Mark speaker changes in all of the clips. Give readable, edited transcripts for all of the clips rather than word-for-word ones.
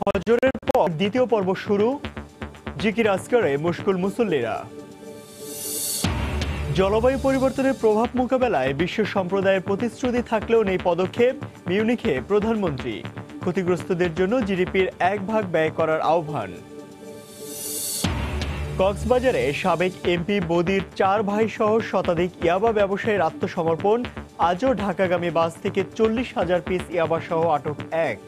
Speaker 1: ফজরের পর দ্বিতীয় পর্ব শুরু, জিকির আজকারে মুশকুল মুসল্লিরা। জলবায়ু পরিবর্তনের প্রভাব মোকাবেলায় বিশ্ব সম্প্রদায়ের প্রতিশ্রুতি থাকলেও নেই পদক্ষেপ, মিউনিখে প্রধানমন্ত্রী। ক্ষতিগ্রস্তদের জন্য জিডিপির 1% ব্যয় করার আহ্বান। কক্সবাজারে সাবেক এমপি বদির 4 ভাই সহ শতাধিক ইয়াবা ব্যবসায়ীর আত্মসমর্পণ। আজও ঢাকাগামী বাস থেকে 40,000 পিস ইয়াবা সহ আটক 1।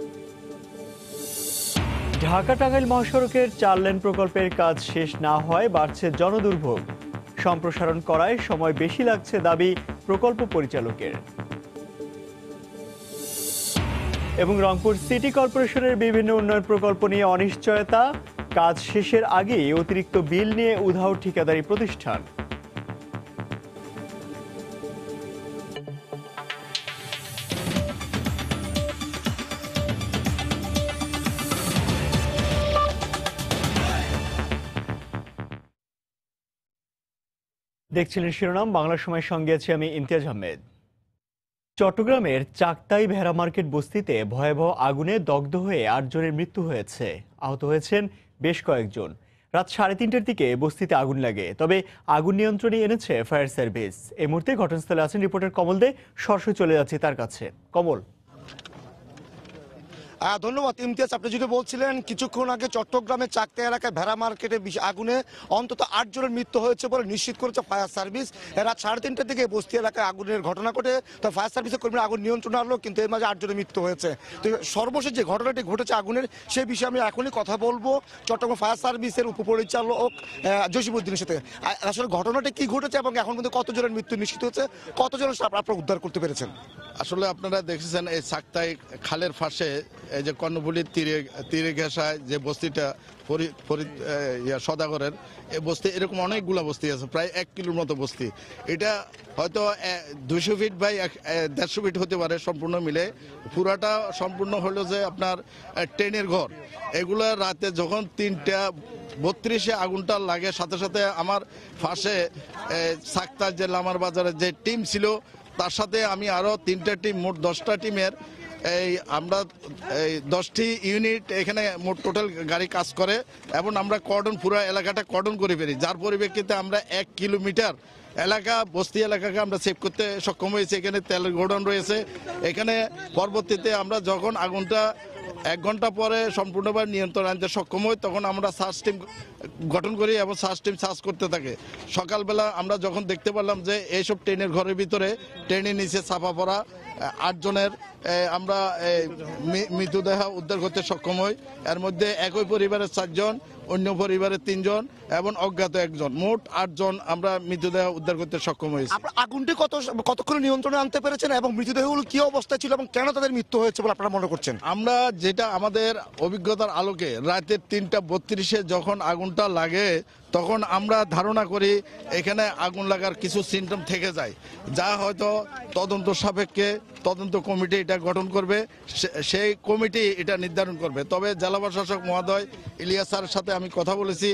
Speaker 1: ঢাকা টাঙ্গাইল মহাসড়কের 4 লেন প্রকল্পের কাজ শেষ না হয় বাড়ছে জনদুর্ভোগ। সম্প্রসারণ করায় সময় বেশি লাগছে দাবি প্রকল্প পরিচালকের। এবং রংপুর সিটি কর্পোরেশনের বিভিন্ন উন্নয়ন প্রকল্প নিয়ে অনিশ্চয়তা, কাজ শেষের আগেই অতিরিক্ত বিল নিয়ে উধাও ঠিকাদারি প্রতিষ্ঠান। দেখছিলেন শিরোনাম, বাংলা সময়, সঙ্গে আছি আমি ইমতিয়াজ আহমেদ। চট্টগ্রামের চাকতাই ভেড়া মার্কেট বস্তিতে ভয়াবহ আগুনে দগ্ধ হয়ে 8 জনের মৃত্যু হয়েছে, আহত হয়েছেন বেশ কয়েকজন। রাত 3:30টার দিকে বস্তিতে আগুন লাগে, তবে আগুন নিয়ন্ত্রণে এনেছে ফায়ার সার্ভিস। এই মুহূর্তে ঘটনাস্থলে আছেন রিপোর্টার কমল দে, সরাসরি চলে যাচ্ছি তার কাছে। কমল।
Speaker 2: ধন্যবাদ ইমতিয়াজ। আপনি যেটা বলছিলেন কিছুক্ষণ আগে চট্টগ্রামের চাকতা এলাকায় ভেড়া মার্কেটে আগুনে অন্তত 8 জনের মৃত্যু হয়েছে বলে নিশ্চিত করেছে ফায়ার সার্ভিস। রাত 3:30টার দিকে বস্তি এলাকায় আগুনের ঘটনা ঘটে, তো ফায়ার সার্ভিসের কর্মীরা আগুন নিয়ন্ত্রণে আনলো, কিন্তু এর মাঝে 8 জনের মৃত্যু হয়েছে। তো সর্বশেষ যে ঘটনাটি ঘটেছে আগুনের, সেই বিষয়ে আমি এখনই কথা বলবো চট্টগ্রাম ফায়ার সার্ভিসের উপপরিচালক জসিমউদ্দিনের সাথে। আসলে ঘটনাটি কি ঘটেছে এবং এখন পর্যন্ত কত জনের মৃত্যু নিশ্চিত হয়েছে, কতজন আপনারা উদ্ধার করতে পেরেছেন?
Speaker 3: আসলে আপনারা দেখেছেন এই চাকতাই খালের পাশে এই যে কর্ণফুলির তীরে ঘেঁষায় যে বস্তিটা সদাগরের, এই বস্তি এরকম অনেকগুলো বস্তি আছে, প্রায় 1 কিলোর মতো বস্তি। এটা হয়তো 200 ফিট বাই 150 ফিট হতে পারে সম্পূর্ণ মিলে। পুরাটা সম্পূর্ণ হলো যে আপনার ট্রেনের ঘর। এগুলো রাতে যখন 3:32 আগুনটা লাগে, সাথে সাথে আমার পাশে চাকতার যে লামার বাজারের যে টিম ছিল, তার সাথে আমি আরও 3টা টিম, মোট 10টা টিমের আমরা 10টি ইউনিট এখানে মোট টোটাল গাড়ি কাজ করে, এবং আমরা পুরো এলাকাটা কর্ডন করে ফেলি, যার পরিপ্রেক্ষিতে আমরা 1 কিলোমিটার এলাকা, বস্তি এলাকাকে আমরা সেভ করতে সক্ষম হয়েছি। এখানে তেলের গোডাউন রয়েছে। এখানে পরবর্তীতে আমরা যখন আগুনটা 1 ঘন্টা পরে সম্পূর্ণভাবে নিয়ন্ত্রণ আনতে সক্ষম হই, তখন আমরা সার্চ টিম গঠন করি এবং সার্চ টিম সার্চ করতে থাকে। সকালবেলা আমরা যখন দেখতে পারলাম যে এইসব ট্রেনের ঘরের ভিতরে, ট্রেনের নিচে চাপা পড়া 8 জনের আমরা মৃতদেহ উদ্ধার করতে সক্ষম হই। এর মধ্যে একই পরিবারের 4 জন, অন্য পরিবারের 3 জন এবং অজ্ঞাত 1 জন, মোট 8 জন আমরা মৃতদেহ উদ্ধার করতে সক্ষম হয়েছি।
Speaker 2: আগুনটি কতক্ষণ নিয়ন্ত্রণে আনতে পেরেছেন এবং মৃতদেহগুলো কি অবস্থায় ছিল এবং কেন তাদের মৃত্যু হয়েছে বলে আপনারা মনে করছেন?
Speaker 3: আমরা যেটা আমাদের অভিজ্ঞতার আলোকে, রাতে 3:32 যখন আগুনটা লাগে, তখন আমরা ধারণা করি এখানে আগুন লাগার কিছু সিমটম থেকে যায়, যা হয়তো তদন্ত সাপেক্ষে তদন্ত কমিটি এটা গঠন করবে, সেই কমিটি এটা নির্ধারণ করবে। তবে জেলা প্রশাসক মহোদয় ইলিয়াস স্যারের সাথে আমি কথা বলেছি,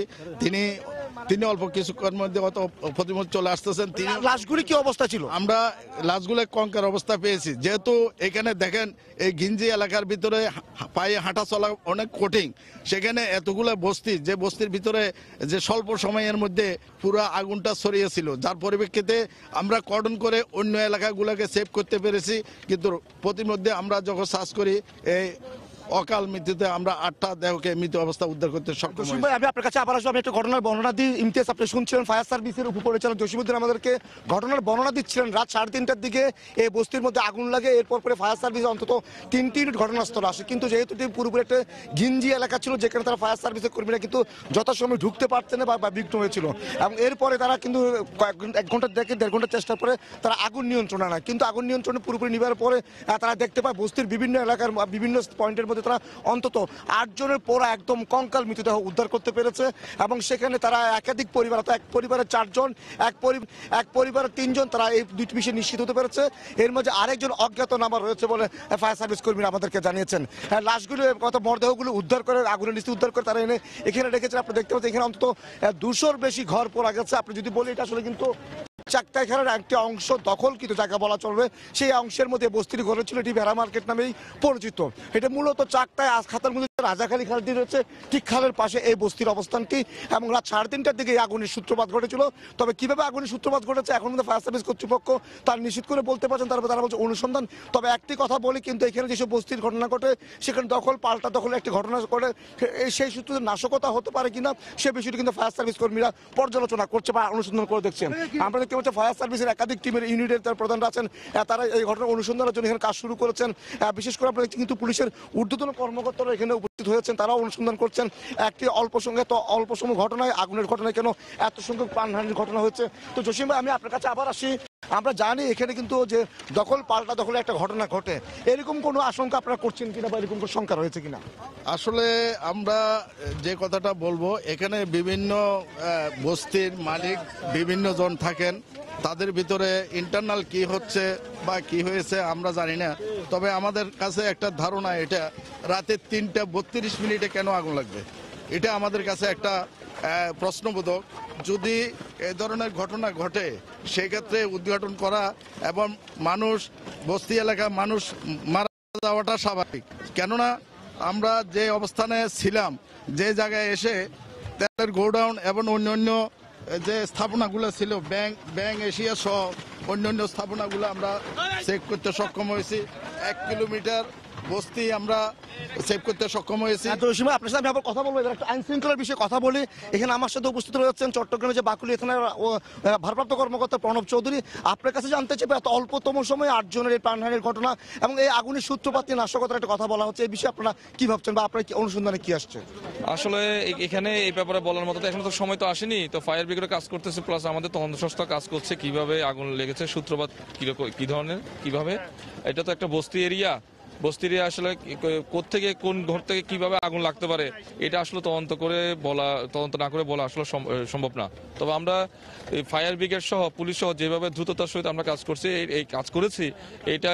Speaker 3: তিনি অল্প কিছুক্ষণের মধ্যে হয়তো প্রতিমত চলে আসতেছেন।
Speaker 2: লাশগুলি কি অবস্থা ছিল?
Speaker 3: আমরা লাশগুলো কঙ্কার অবস্থা পেয়েছি, যেহেতু এখানে দেখেন এই ঘিঞ্জি এলাকার ভিতরে পায়ে হাঁটা চলা অনেক কঠিন, সেখানে এতগুলো বস্তি, যে বস্তির ভিতরে যে স্বল্প সময়ের মধ্যে পুরো আগুনটা ছড়িয়েছিল, যার পরিপ্রেক্ষিতে আমরা কর্ডন করে অন্য এলাকাগুলোকে সেভ করতে পেরেছি। কিন্তু প্রতিমধ্যে আমরা যখন সার্চ করি, এই অকাল মৃত্যুতে আমরা 8টা দেহকে মৃত অবস্থা উদ্ধার করতে সক্ষম হই।
Speaker 2: আমি আপনার কাছে আবার আসবো, আমি একটা ঘটনার বর্ণনা দিই। ইমতিয়াজ, আপনি শুনছিলেন ফায়ার সার্ভিসের উপপরিচালক জসিমউদ্দিন আমাদেরকে ঘটনার বর্ণনা দিচ্ছিলেন। রাত 3:30টার দিকে এই বস্তির মধ্যে আগুন লাগে, এরপর পরে ফায়ার সার্ভিস অন্তত 3টি ইউনিট ঘটনাস্থলে আসে, কিন্তু যেহেতু পুরোপুরি একটা ঘিঞ্জি এলাকা ছিল, যেখানে তারা ফায়ার সার্ভিসের কর্মীরা কিন্তু যথাসময়ে ঢুকতে পারতেন না বা বিঘ্ন হয়েছিল, এবং এরপরে তারা কিন্তু 1 ঘন্টা থেকে 1.5 ঘন্টা চেষ্টার পরে তারা আগুন নিয়ন্ত্রণে আনে। কিন্তু আগুন নিয়ন্ত্রণে পুরোপুরি নিবার পরে তারা দেখতে পায় বস্তির বিভিন্ন এলাকার বিভিন্ন পয়েন্টের মধ্যে তারা অন্তত 8 জনের পোড়া একদম কঙ্কাল মৃতদেহ উদ্ধার করতে পেরেছে। এবং সেখানে তারা একাধিক পরিবার, এক পরিবারের 4 জন, এক পরিবারের 3 জন, তারা এই 2টি বিষয়ে নিশ্চিত হতে পেরেছে। এর মধ্যে আরেকজন অজ্ঞাত নামা রয়েছে বলে ফায়ার সার্ভিস কর্মীরা আমাদেরকে জানিয়েছেন। লাশগুলো, মরদেহগুলো উদ্ধার করে, আগুনের নিচে উদ্ধার করে তারা এনে এখানে রেখেছেন। আপনি দেখতে পাচ্ছেন এখানে অন্তত 200-র বেশি ঘর পোড়া গেছে। আপনি যদি বলি, এটা আসলে কিন্তু চাকতাই খালের একটি অংশ দখলকৃত জায়গা বলা চলবে। সেই অংশের মধ্যে বস্তির ঘর ছিল, এটি ভেড়া মার্কেট নামেই পরিচিত। এটা মূলত চাকতাই খাতার মধ্যে রাজাখালী খালটি রয়েছে ঠিক খালের পাশে এই বস্তির অবস্থানটি, এবং রাত 3:30টার দিকে এই আগুনের সূত্রপাত ঘটেছিল। তবে কিভাবে আগুনের সূত্রপাত ঘটেছে এখন মধ্যে ফায়ার সার্ভিস কর্তৃপক্ষ তার নিশ্চিত করে বলতে পারছেন, তারপর তারা বলছে অনুসন্ধান। তবে একটি কথা বলি, কিন্তু এখানে যেসব বস্তির ঘটনা ঘটে সেখানে দখল পাল্টা দখলের একটি ঘটনা ঘটে, সেই সূত্রে নাশকতা হতে পারে কিনা সে বিষয়টি কিন্তু ফায়ার সার্ভিস কর্মীরা পর্যালোচনা করছে বা অনুসন্ধান করে দেখছেন। আমরা দেখতে পাচ্ছি ফায়ার সার্ভিসের একাধিক টিমের ইউনিটের তার প্রধানরা আছেন, তারা এই ঘটনার অনুসন্ধানের জন্য এখানে কাজ শুরু করেছেন। বিশেষ করে আপনারা কিন্তু পুলিশের ঊর্ধ্বতন কর্মকর্তারা এখানে উপস্থিত হয়েছেন, তারাও অনুসন্ধান করছেন একটি অল্প সময় ঘটনায় আগুনের ঘটনায় কেন এত সংখ্যক প্রাণহানির ঘটনা হচ্ছে। তো জসিম ভাই, আমি আপনার কাছে আবার আসি। আমরা জানি এখানে কিন্তু যে দখল পাল্টা দখলে একটা ঘটনা ঘটে, এরকম কোনো আশঙ্কা আপনারা করছেন কিনা বা এরকম কোনো শঙ্কা রয়েছে কিনা?
Speaker 3: আসলে আমরা যে কথাটা বলবো, এখানে বিভিন্ন বস্তির মালিক বিভিন্ন জন থাকেন, তাদের ভিতরে ইন্টারনাল কি হচ্ছে বা কি হয়েছে আমরা জানি না। তবে আমাদের কাছে একটা ধারণা, এটা রাতে 3:32 কেন আগুন লাগবে, এটা আমাদের কাছে একটা প্রশ্নবোধক। যদি এ ধরনের ঘটনা ঘটে সেক্ষেত্রে উদ্ঘাটন করা এবং বস্তি এলাকার মানুষ মারা যাওয়াটা স্বাভাবিক। কেননা আমরা যে অবস্থানে ছিলাম, যে জায়গায় এসে তেলের গোডাউন এবং অন্যান্য যে স্থাপনাগুলো ছিল, ব্যাংক এশিয়া সহ অন্যান্য স্থাপনাগুলো আমরা চেক করতে সক্ষম হয়েছি। 1 কিলোমিটার বস্তি আমরা সেভ করতে সক্ষম হয়েছি।
Speaker 2: আপনার সাথে আমি আবার কথা বলবো, একটা আইন শৃঙ্খলার বিষয়ে কথা বলি। এখানে আমার সাথে উপস্থিত রয়েছেন চট্টগ্রামে যে বাকুলিয়া থানার ভারপ্রাপ্ত কর্মকর্তা প্রণব চৌধুরী। আপনার কাছে জানতে চাইবে, এত অল্পতম সময়ে 8 জনের এই প্রাণহানির ঘটনা এবং এই আগুনের সূত্রপাত নিয়ে নাশকতার একটা কথা বলা হচ্ছে, এই বিষয়ে আপনারা কি ভাবছেন বা আপনার অনুসন্ধানে কি আসছে?
Speaker 4: আসলে এখানে এই ব্যাপারে বলার মতো এখনো তো সময় তো আসেনি। তো ফায়ার ব্রিগেড কাজ করতেছে, প্লাস আমাদের তদন্ত সংস্থা কাজ করছে কিভাবে আগুন লেগেছে, সূত্রপাত কি ধরনের কিভাবে। এটা তো একটা বস্তি এরিয়া, বস্তির আসলে কোত্থেকে কোন ঘর থেকে কিভাবে আগুন লাগতে পারে এটা আসলে তদন্ত না করে বলা আসলে সম্ভব না। তবে আমরা ফায়ার ব্রিগেড সহ পুলিশ সহ যেভাবে দ্রুততার সহিত আমরা কাজ করছি, এই কাজ করেছি, এটা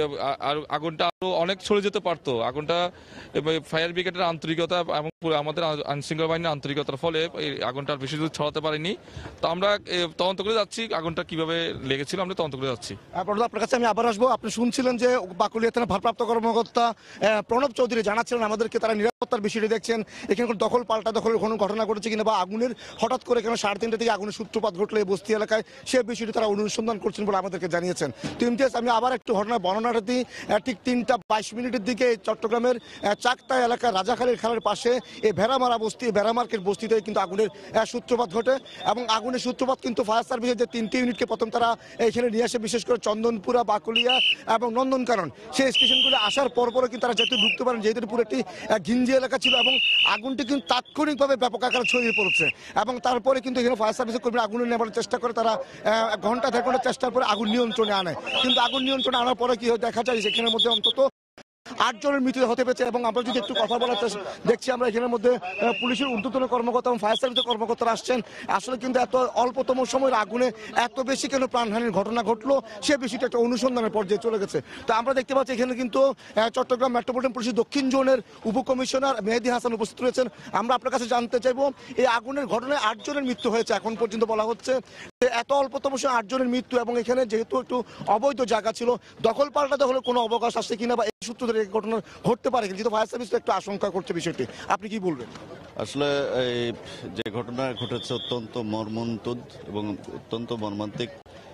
Speaker 4: আগুনটা আরো অনেক ছড়ে যেতে পারতো। আগুনটা ফায়ার ব্রিগেডের আন্তরিকতা এবং আমাদের আইনশৃঙ্খলা বাহিনীর আন্তরিকতার ফলে এই আগুনটা বেশি দূর ছড়াতে পারেনি। তো আমরা তদন্ত করে যাচ্ছি আগুনটা কিভাবে লেগেছিল, আমরা তদন্ত করে যাচ্ছি।
Speaker 2: আপনার কাছে আমি আবার আসবো। আপনি শুনছিলেন যে বাকুলিয়া থানার ভারপ্রাপ্ত কর্মকর্তা প্রণব চৌধুরী জানাচ্ছিলেন আমাদেরকে তারা নিরাপত্তার বিষয়টি দেখছেন, এখানে দখল পাল্টা দখলের কোনো ঘটনা ঘটেছে কিনা বা আগুনের হঠাৎ করে কেন 3:30 থেকে আগুনের সূত্রপাত ঘটলো এই বস্তি এলাকায়, সে বিষয়টি তারা অনুসন্ধান করছেন বলে আমাদেরকে জানিয়েছেন। তো ইমতিয়াজ, আমি আবার একটু ঘটনার বর্ণনাটা দিই। ঠিক 3:22 দিকে চট্টগ্রামের চাকতা এলাকার রাজাখালীর খালের পাশে এই ভেড়া মার্কেট বস্তিতে কিন্তু আগুনের সূত্রপাত ঘটে এবং আগুনের সূত্রপাত কিন্তু ফায়ার সার্ভিসের যে 3টি ইউনিটকে প্রথম তারা এখানে নিয়ে আসে, বিশেষ করে চন্দনপুরা, বাকুলিয়া এবং নন্দনকানন সেই স্টেশনগুলো আসার পরপরও কিন্তু তারা যেহেতু ঢুকতে পারেন, যেহেতু পুরো একটি ঘিঞ্জি এলাকা ছিল এবং আগুনটি কিন্তু তাৎক্ষণিকভাবে ব্যাপক আকারে ছড়িয়ে পড়েছে এবং তারপরে কিন্তু এখানে ফায়ার সার্ভিসের কর্মীরা আগুন নেবার চেষ্টা করে, তারা ঘন্টা 1.5 ঘন্টা চেষ্টার পরে আগুন নিয়ন্ত্রণে আনে। কিন্তু আগুন নিয়ন্ত্রণে আনার পরে কি হয় দেখা যায় সেখানের মধ্যে অন্তত 8 জনের মৃত্যু হতে পেরেছে। এবং আমরা যদি একটু কথা বলার দেখছি, আমরা এখানের মধ্যে পুলিশের ঊর্ধ্বতন কর্মকর্তা এবং ফায়ার সার্ভিসের কর্মকর্তারা আসছেন। আসলে কিন্তু এত অল্পতম সময়ের আগুনে এত বেশি কেন প্রাণহানির ঘটনা ঘটলো সে বিষয়টা একটা অনুসন্ধানের পর্যায়ে চলে গেছে। তো আমরা দেখতে পাচ্ছি এখানে কিন্তু চট্টগ্রাম মেট্রোপলিটন পুলিশের দক্ষিণ জোনের উপকমিশনার মেহেদী হাসান উপস্থিত রয়েছেন। আমরা আপনার কাছে জানতে চাইবো, এই আগুনের ঘটনায় 8 জনের মৃত্যু হয়েছে এখন পর্যন্ত বলা হচ্ছে। এত অল্পতম সময় 8 জনের মৃত্যু এবং এখানে যেহেতু একটু অবৈধ জায়গা ছিল, দখল পাল্টা দখলের কোনো অবকাশ আসছে কিনা বা এই সূত্র ধরে এই ঘটনা ঘটতে পারে কিন্তু ফায়ার সার্ভিস একটু আশঙ্কা করছে বিষয়টি, আপনি কি বলবেন?
Speaker 5: আসলে এই যে ঘটনা ঘটেছে অত্যন্ত মর্মন্তুদ এবং অত্যন্ত মর্মান্তিক।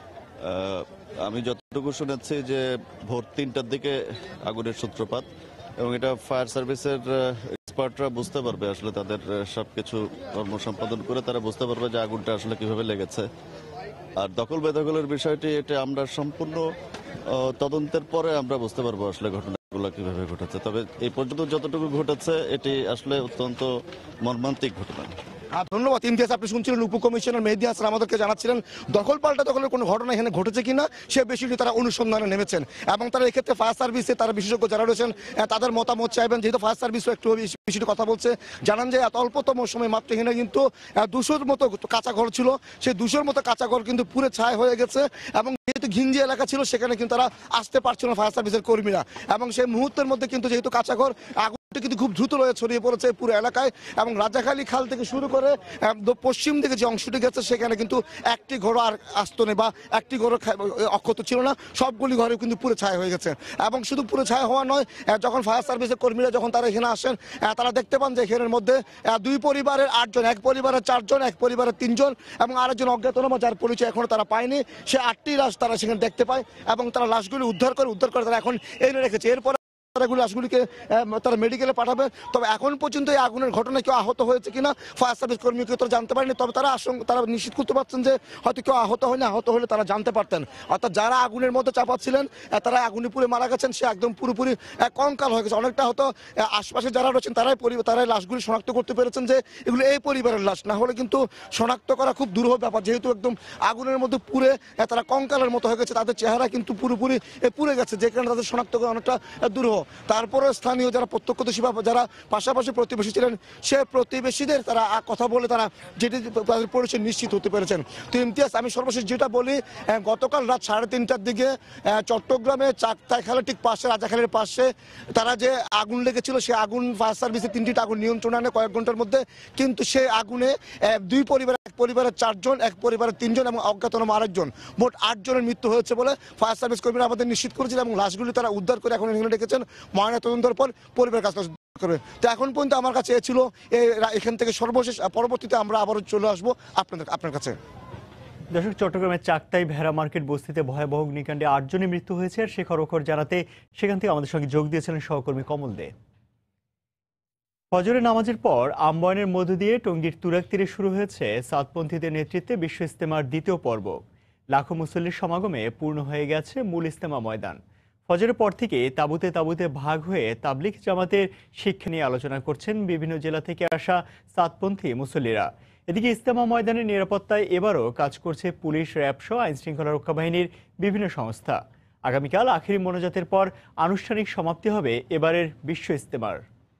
Speaker 5: আমি যতটুকু শুনেছি যে ভোর 3টার দিকে আগুনের সূত্রপাত, এবং এটা ফায়ার সার্ভিসের এক্সপার্টরা বুঝতে পারবে, আসলে তাদের সবকিছু কর্ম সম্পাদন করে তারা বুঝতে পারবে যে আগুনটা আসলে কিভাবে লেগেছে। আর দখল বেদখলের বিষয়টি এটা আমরা সম্পূর্ণ তদন্তের পরে আমরা বুঝতে পারবো আসলে ঘটনাগুলো কিভাবে ঘটেছে। তবে এই পর্যন্ত যতটুকু ঘটেছে এটি আসলে অত্যন্ত মর্মান্তিক ঘটনা।
Speaker 2: ধন্যবাদ ইমতিয়াজ। আপনি শুনছিলেন উপকমিশনার মেহেদী হাসান আমাদেরকে জানাচ্ছিলেন দখল পাল্টা দখলের কোনো ঘটনা এখানে ঘটেছে কিনা সে বিষয়টি তারা অনুসন্ধানে নেমেছেন এবং তারা এক্ষেত্রে ফায়ার সার্ভিসে তারা বিশেষজ্ঞ যারা রয়েছেন তাদের মতামত চাইবেন, যেহেতু ফায়ার সার্ভিসও একটু বিষয়টি কথা বলছে। জানান যে এত অল্পতম সময় মাত্র এখানে কিন্তু 200-র মতো কাঁচা ঘর ছিল, সেই 200-র মতো কাঁচা ঘর কিন্তু পুরো ছাই হয়ে গেছে এবং যেহেতু ঘিঞ্জি এলাকা ছিল সেখানে কিন্তু তারা আসতে পারছিল না ফায়ার সার্ভিসের কর্মীরা এবং সেই মুহূর্তের মধ্যে কিন্তু যেহেতু কাঁচা ঘর আগুন কিন্তু খুব দ্রুত ছড়িয়ে পড়েছে পুরো এলাকায় এবং রাজাখালী খাল থেকে শুরু করে পশ্চিম দিকে যে অংশটি গেছে সেখানে কিন্তু একটি ঘর আর আসতো নেই বা একটি ঘর অক্ষত ছিল না, সবগুলি ঘরে কিন্তু পুরো ছায়া হয়ে গেছে। এবং শুধু পুরো ছায়া হওয়া নয়, যখন ফায়ার সার্ভিসের কর্মীরা যখন তারা এখানে আসেন তারা দেখতে পান যে এখানের মধ্যে দুই পরিবারের 8 জন, এক পরিবারের 4 জন, এক পরিবারের 3 জন এবং আরেকজন অজ্ঞাতনামা যার পরিচয় এখনো তারা পায়নি, সে 8টি লাশ তারা সেখানে দেখতে পায় এবং তারা লাশগুলি উদ্ধার করে তারা এখন এনে রেখেছে। এরপর লাশগুলিকে তারা মেডিকেলে পাঠাবে। তবে এখন পর্যন্ত এই আগুনের ঘটনায় কেউ আহত হয়েছে কিনা ফায়ার সার্ভিস কর্মী কেউ জানতে পারেনি। তবে তারা নিশ্চিত করতে পারছেন যে হয়তো কেউ আহত হয়নি, আহত হলে তারা জানতে পারতেন। অর্থাৎ যারা আগুনের মধ্যে চাপাচ্ছিলেন তারা আগুনে পুড়ে মারা গেছেন, সে একদম পুরোপুরি কঙ্কাল হয়ে গেছে। অনেকটা হয়তো আশপাশে যারা রয়েছেন তারাই লাশগুলি শনাক্ত করতে পেরেছেন যে এগুলো এই পরিবারের লাশ, না হলে কিন্তু শনাক্ত করা খুব দুরূহ ব্যাপার। যেহেতু একদম আগুনের মধ্যে পুড়ে তারা কঙ্কালের মতো হয়ে গেছে, তাদের চেহারা কিন্তু পুরোপুরি পুড়ে গেছে, যে কারণে তাদের শনাক্ত করা অনেকটা দুরূহ। তারপরে স্থানীয় যারা প্রত্যক্ষদর্শী বা যারা পাশাপাশি প্রতিবেশী ছিলেন সে প্রতিবেশীদের তারা কথা বলে তারা যেটি তাদের পরিচয় নিশ্চিত হতে পেরেছেন। তো ইমতিয়াজ, আমি সর্বশেষ যেটা বলি, গতকাল রাত 3:30টার দিকে চট্টগ্রামে চাকতাই খালের ঠিক পাশে, রাজাখালের পাশে তারা যে আগুন লেগেছিল সে আগুন ফায়ার সার্ভিসের 3টি আগুন নিয়ন্ত্রণে আনে কয়েক ঘন্টার মধ্যে। কিন্তু সে আগুনে দুই পরিবার, এক পরিবারের 4 জন, এক পরিবারের 3 জন এবং অজ্ঞাতনামা আরেকজন, মোট 8 জনের মৃত্যু হয়েছে বলে ফায়ার সার্ভিস কর্মীরা আমাদের নিশ্চিত করেছিল এবং লাশগুলি তারা উদ্ধার করে এখন এখানে রেখেছেন ময়নাতদন্তের পর পরিবারের কাছে করবে। তো এখন পর্যন্ত আমার কাছে ছিল এখান থেকে সর্বশেষ। পরবর্তীতে আমরা আবারও চলে আসবো আপনার কাছে।
Speaker 1: দর্শক, চট্টগ্রামের চাকতাই ভেড়া মার্কেট বস্তিতে ভয়াবহ অগ্নিকাণ্ডে 8 জনের মৃত্যু হয়েছে। সে খবর জানাতে সেখান থেকে আমাদের সঙ্গে যোগ দিয়েছিলেন সহকর্মী কমল দে। ফজরের নামাজের পর আমবায়নের মধ্য দিয়ে টঙ্গীর তুরাগ তীরে শুরু হয়েছে সাতপন্থীদের নেতৃত্বে বিশ্ব ইজতেমার 2য় পর্ব। লাখো মুসল্লির সমাগমে পূর্ণ হয়ে গেছে মূল ইজতেমা ময়দান। ফজরের পর থেকে তাঁবুতে তাঁবুতে ভাগ হয়ে তাবলিগ জামাতের শিক্ষা নিয়ে আলোচনা করছেন বিভিন্ন জেলা থেকে আসা সাতপন্থী মুসল্লিরা। এদিকে ইজতেমা ময়দানের নিরাপত্তায় এবারও কাজ করছে পুলিশ, র্যাব সহ আইন শৃঙ্খলা রক্ষা বাহিনীর বিভিন্ন সংস্থা। আগামীকাল আখেরি মোনাজাতের পর আনুষ্ঠানিক সমাপ্তি হবে এবারের বিশ্ব ইজতেমার।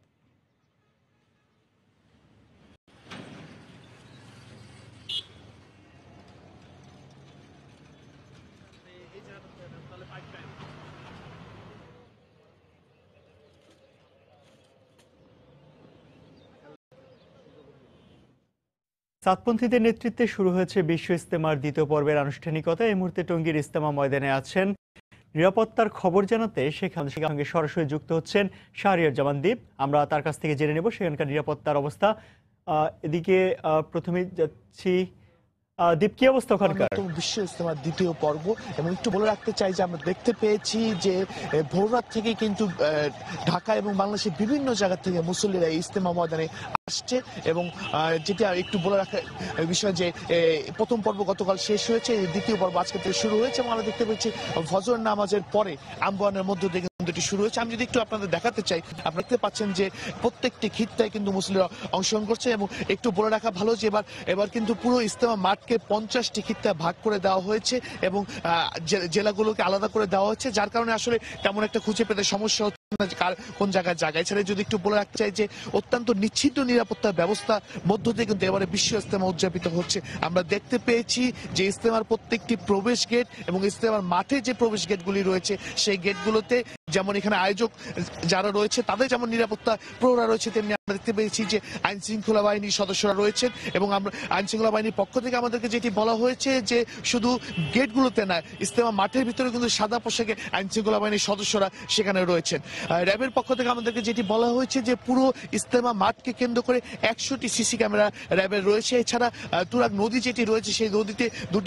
Speaker 1: সাতপন্থীদের নেতৃত্বে শুরু হয়েছে বিশ্ব ইজতেমার 2য় পর্বের আনুষ্ঠানিকতা। এই মুহূর্তে টঙ্গীর ইজতেমা ময়দানে আছেন নিরাপত্তার খবর জানাতে সেখান সঙ্গে সরাসরি যুক্ত হচ্ছেন শাহরিয়ার জামান দ্বীপ। আমরা তার কাছ থেকে জেনে নেব সেখানকার নিরাপত্তার অবস্থা। এদিকে প্রথমে যাচ্ছি দীপ, কি অবস্থা ওখানকার?
Speaker 6: বিশ্ব ইজতেমার 2য় পর্ব, এবং একটু বলে রাখতে চাই যে আমরা দেখতে পেয়েছি যে ভোররাত থেকে কিন্তু ঢাকা এবং বাংলাদেশের বিভিন্ন জায়গা থেকে মুসল্লিরা ইজতেমা ময়দানে আসছে। এবং যেটা একটু বলে রাখার বিষয় যে প্রথম পর্ব গতকাল শেষ হয়েছে, 2য় পর্ব আজকে থেকে শুরু হয়েছে এবং আমরা দেখতে পেয়েছি ফজর নামাজের পরে আমবায়নের মধ্য দিয়ে কিন্তু শুরু হয়েছে। আমি যদি একটু আপনাদের দেখাতে চাই, আপনারা দেখতে পাচ্ছেন যে প্রত্যেকটি খিত্তায় কিন্তু মুসল্লিরা অংশগ্রহণ করছে। এবং একটু বলে রাখা ভালো যে এবার কিন্তু পুরো ইজতেমা মাঠকে 50টি খিত্তায় ভাগ করে দেওয়া হয়েছে এবং জেলাগুলোকে আলাদা করে দেওয়া হচ্ছে, যার কারণে আসলে তেমন একটা খুঁজে পেতে সমস্যা হচ্ছে না কোন জায়গায় জায়গায়। এছাড়া যদি একটু বলে রাখতে চাই যে অত্যন্ত নিশ্চিত নিরাপত্তার ব্যবস্থা মধ্য দিয়ে কিন্তু এবারে বিশ্ব ইজতেমা উদযাপিত হচ্ছে। আমরা দেখতে পেয়েছি যে ইজতেমার প্রত্যেকটি প্রবেশ গেট এবং ইজতেমার মাঠে যে প্রবেশ গেটগুলি রয়েছে সেই গেটগুলোতে যেমন এখানে আয়োজক যারা রয়েছে তাদের যেমন নিরাপত্তা প্রহরা রয়েছে, তেমনি আমরা দেখতে পেয়েছি যে আইন শৃঙ্খলা বাহিনীর সদস্যরা রয়েছেন। এবং আমরা আইন শৃঙ্খলা বাহিনীর পক্ষ থেকে আমাদেরকে যেটি বলা হয়েছে যে শুধু গেটগুলোতে নয়, ইজতেমা মাঠের ভিতরে কিন্তু সাদা পোশাকে আইন শৃঙ্খলা বাহিনীর সদস্যরা সেখানে রয়েছেন। র্যাবের পক্ষ থেকে আমাদেরকে যেটি বলা হয়েছে যে পুরো ইজতেমা মাঠকে কেন্দ্র করে 100টি সিসি ক্যামেরা র্যাবের রয়েছে। এছাড়া তুরাগ নদী যেটি রয়েছে সেই নদীতে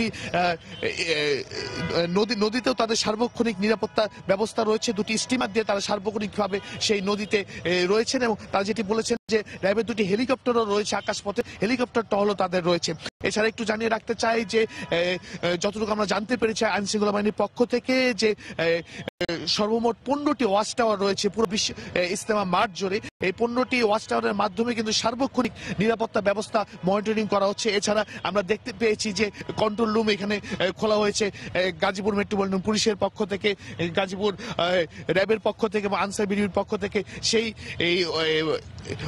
Speaker 6: নদীতেও তাদের সার্বক্ষণিক নিরাপত্তা ব্যবস্থা রয়েছে। 2টি স্টিমার দিয়ে তারা সার্বক্ষণিকভাবে সেই নদীতে রয়েছেন এবং তারা যেটি বলেছেন যে র্যাবের 2টি হেলিকপ্টারও রয়েছে আকাশপথে, হেলিকপ্টার টহলও তাদের রয়েছে। এছাড়া একটু জানিয়ে রাখতে চাই যে যতটুকু আমরা জানতে পেরেছি আইন শৃঙ্খলা বাহিনীর পক্ষ থেকে যে সর্বমোট 15টি ওয়াচ টাওয়ার রয়েছে পুরো বিশ্ব ইজতেমা মাঠ জুড়ে। এই 15টি ওয়াচ টাওয়ারের মাধ্যমে কিন্তু সার্বক্ষণিক নিরাপত্তা ব্যবস্থা মনিটরিং করা হচ্ছে। এছাড়া আমরা দেখতে পেয়েছি যে কন্ট্রোল রুম এখানে খোলা হয়েছে গাজীপুর মেট্রোপলিটন পুলিশের পক্ষ থেকে, গাজীপুর র্যাবের পক্ষ থেকে এবং আনসার বিডিবির পক্ষ থেকে। সেই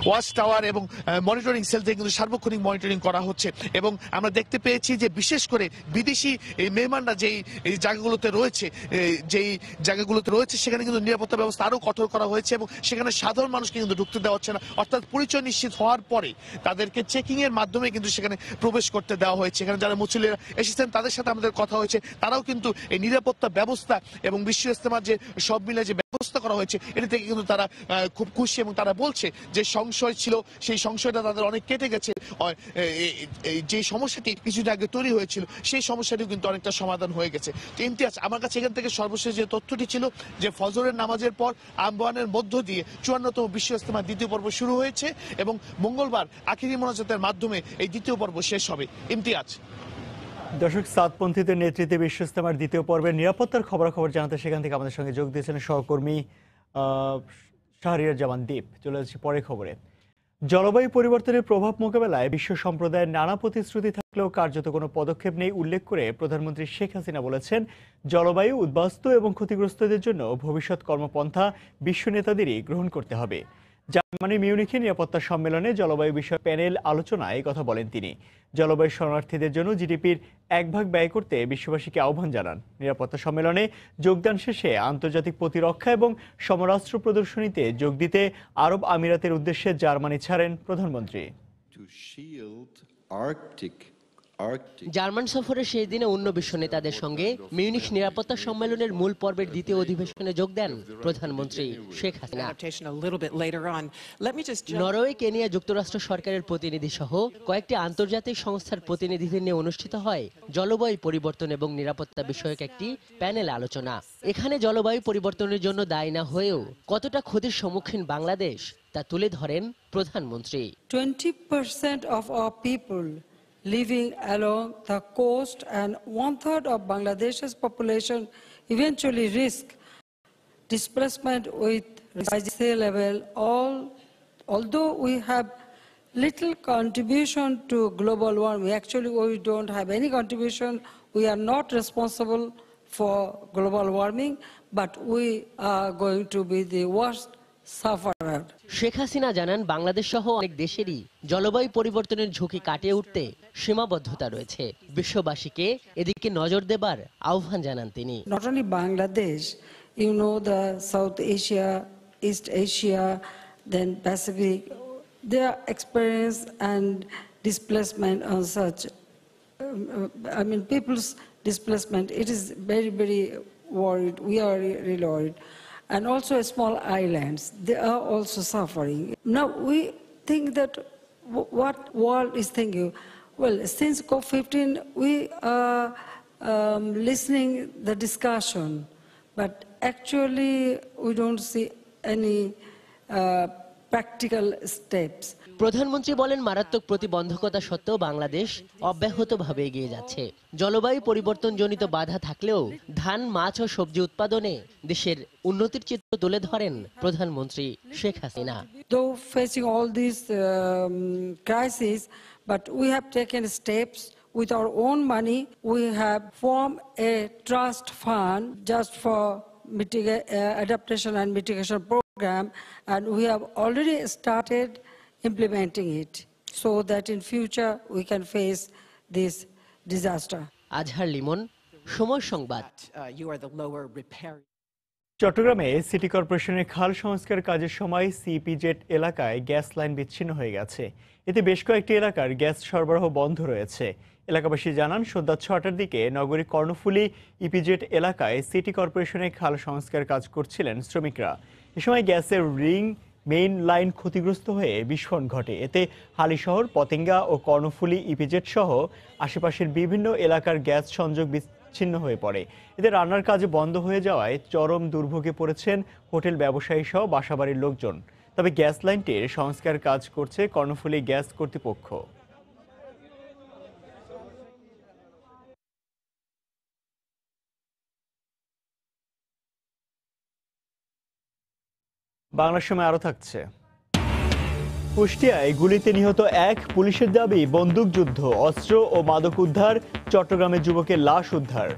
Speaker 6: ওয়াচ টাওয়ার এবং মনিটরিং সেল থেকে কিন্তু সার্বক্ষণিক মনিটরিং করা হচ্ছে। এবং আমরা দেখতে পেয়েছি যে বিশেষ করে বিদেশি মেহমানরা যেই জায়গাগুলোতে রয়েছে সেখানে কিন্তু নিরাপত্তা ব্যবস্থা আরো কঠোর করা হয়েছে এবং সেখানে সাধারণ মানুষকে কিন্তু ঢুকতে দেওয়া হচ্ছে না, অর্থাৎ পরিচয় নিশ্চিত হওয়ার পরে তাদেরকে চেকিং এর মাধ্যমে কিন্তু সেখানে প্রবেশ করতে দেওয়া হয়েছে। এখানে যারা মুসল্লিরা এসেছেন তাদের সাথে আমাদের কথা হয়েছে, তারাও কিন্তু এই নিরাপত্তা ব্যবস্থা এবং বিশ্ব ইজতেমার যে সব মিলে যে ব্যবস্থা করা হয়েছে এটা থেকে কিন্তু তারা খুব খুশি এবং তারা বলছে যে সংশয় ছিল সেই সংশয়টা তাদের অনেক কেটে গেছে। যে সমস্যাটি কিছুদিন আগে তৈরি হয়েছিল সেই সমস্যাটিও কিন্তু অনেকটা সমাধান হয়ে গেছে। ইমতিয়াজ, আমার কাছে এখান থেকে সর্বশেষ যে তথ্যটি ছিল যে ফজরের নামাজের পর আহ্বানের মধ্য দিয়ে 54তম বিশ্ব ইজতেমার দ্বিতীয় পর্ব শুরু হয়েছে এবং মঙ্গলবার আখিরি মোনাজাতের মাধ্যমে এই দ্বিতীয় পর্ব শেষ হবে। ইমতিয়াজ।
Speaker 1: দর্শক, সাতপন্থীদের নেতৃত্বে বিশ্ব ইজতেমার দ্বিতীয় পর্বের নিরাপত্তার খবরাখবর জানাতে সেখান থেকে আমাদের সঙ্গে যোগ দিয়েছেন সহকর্মী শাহরিয়ার জামান দীপ। চলে যাচ্ছি পরের খবরে। জলবায়ু পরিবর্তনের প্রভাব মোকাবেলায় বিশ্ব সম্প্রদায়ের নানা প্রতিশ্রুতি থাকলেও কার্যত কোনো পদক্ষেপ নেই উল্লেখ করে প্রধানমন্ত্রী শেখ হাসিনা বলেছেন, জলবায়ু উদ্বাস্তু এবং ক্ষতিগ্রস্তদের জন্য ভবিষ্যৎ কর্মপন্থা বিশ্ব নেতাদেরই গ্রহণ করতে হবে। জার্মানির মিউনিখে নিরাপত্তা সম্মেলনে জলবায়ু বিষয়ক প্যানেল আলোচনায় কথা বলেন তিনি। জলবায়ু শরণার্থীদের জন্য জিডিপির 1% ব্যয় করতে বিশ্ববাসীকে আহ্বান জানান। নিরাপত্তা সম্মেলনে যোগদান শেষে আন্তর্জাতিক প্রতিরক্ষা এবং সমরাস্ত্র প্রদর্শনীতে যোগ দিতে আরব আমিরাতের উদ্দেশ্যে জার্মানি ছাড়েন প্রধানমন্ত্রী।
Speaker 7: জার্মান সফরের শেষ দিনে অন্য বিশ্ব নেতাদের সঙ্গে মিউনিখ নিরাপত্তা সম্মেলনের মূল পর্বের দ্বিতীয় অধিবেশনে যোগ দেন প্রধানমন্ত্রী শেখ হাসিনা। নরওয়ে, কেনিয়া, যুক্তরাষ্ট্র সরকারের প্রতিনিধি সহ কয়েকটি আন্তর্জাতিক সংস্থার প্রতিনিধিদের নিয়ে অনুষ্ঠিত হয় জলবায়ু পরিবর্তন এবং নিরাপত্তা বিষয়ক একটি প্যানেল আলোচনা। এখানে জলবায়ু পরিবর্তনের জন্য দায়ী না হয়েও কতটা ক্ষতির সম্মুখীন বাংলাদেশ তা তুলে ধরেন প্রধানমন্ত্রী।
Speaker 8: 20% of our people living along the coast and 1/3 of Bangladesh's population eventually risk displacement with rising sea level. Although we have little contribution to global warming, actually we don't have any contribution. We are not responsible for global warming, but we are going to be the worst sufferer.
Speaker 7: Sheikh Hasina জানান, বাংলাদেশ সহ অনেক দেশেরই জলবায়ু পরিবর্তনের ঝুঁকি কাটিয়ে উঠতে সীমাবদ্ধতা রয়েছে। বিশ্ববাসীকে এদিকে নজর দেবার আহ্বান জানান তিনি।
Speaker 8: Not only Bangladesh, you know, the South Asia, East Asia, then Pacific, their experience and displacement on such, people's displacement, it is very, very worried. We are really worried. And also small islands, they are also suffering. Now we think that what world is thinking, well, since COP15 we are listening the discussion, but actually we don't see any practical steps.
Speaker 7: প্রধানমন্ত্রী বলেন, মারাত্মক প্রতিবন্ধকতা সত্ত্বেও বাংলাদেশ অব্যাহতভাবে এগিয়ে যাচ্ছে। জলবায়ু পরিবর্তনজনিত বাধা থাকলেও ধান, মাছ ও সবজি উৎপাদনে দেশের উন্নতির চিত্র তুলে ধরেন প্রধানমন্ত্রী Sheikh Hasina.
Speaker 8: Though facing all these crises, but we have taken steps with our own money. We have formed a trust fund just for adaptation and mitigation program, and we have already started implementing it so that in future we can face this disaster.
Speaker 7: আজহার লিমন, সময় সংবাদ।
Speaker 1: চট্টগ্রামে city কর্পোরেশনের খাল সংস্কার কাজের সময় CBZ এলাকায় gas line বিচ্ছিন্ন হয়ে গেছে। এতে বেশ কয়েকটি এলাকার গ্যাস সরবরাহ বন্ধ রয়েছে। এলাকাবাসী জানান, সন্ধ্যা 6টার দিকে নগরীর কর্ণফুলী ইপিজেড এলাকায় সিটি কর্পোরেশনের খাল সংস্কার কাজ করছিলেন শ্রমিকরা। এ সময় গ্যাসের রিং মেইন লাইন ক্ষতিগ্রস্ত হয়ে বিস্ফোরণ ঘটে। এতে হালিশহর, পতেঙ্গা ও কর্ণফুলী ইপিজেড সহ আশেপাশের বিভিন্ন এলাকার গ্যাস সংযোগ বিচ্ছিন্ন হয়ে পড়ে। এতে রান্নার কাজ বন্ধ হয়ে যাওয়ায় চরম দুর্ভোগে পড়েছেন হোটেল ব্যবসায়ী সহ বাসাবাড়ির লোকজন। তবে গ্যাস লাইনটির সংস্কার কাজ করছে কর্ণফুলী গ্যাস কর্তৃপক্ষ। বাংলার সময় আরো থাকছে। কুষ্টিয়ায় গুলিতে নিহত এক পুলিশের দাবি বন্দুকযুদ্ধ, অস্ত্র ও মাদক উদ্ধার, চট্টগ্রামের যুবকের লাশ উদ্ধার।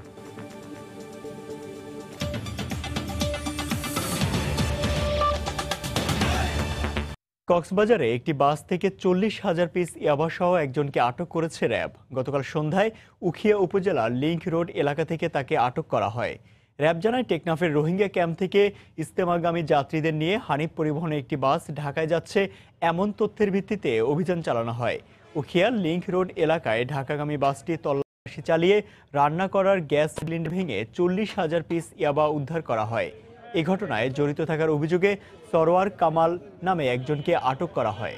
Speaker 1: কক্সবাজারে একটি বাস থেকে 40,000 পিস ইয়াবাসহ একজনকে আটক করেছে র্যাব। গতকাল সন্ধ্যায় উখিয়া উপজেলার লিংক রোড এলাকা থেকে তাকে আটক করা হয়। র্যাব জানায় টেকনাফের রোহিঙ্গা ক্যাম্প থেকে ইস্তেমাগামী যাত্রীদের নিয়ে হানিফ পরিবহনে একটি বাস ঢাকায় যাচ্ছে এমন তথ্যের ভিত্তিতে অভিযান চালানো হয়। উখিয়ার লিংক রোড এলাকায় ঢাকাগামী বাসটি তল্লাশি চালিয়ে রান্না করার গ্যাস সিলিন্ডার ভেঙে 40,000 পিস ইয়াবা উদ্ধার করা হয়। এই ঘটনায় জড়িত থাকার অভিযোগে সরওয়ার কামাল নামে একজনকে আটক করা হয়।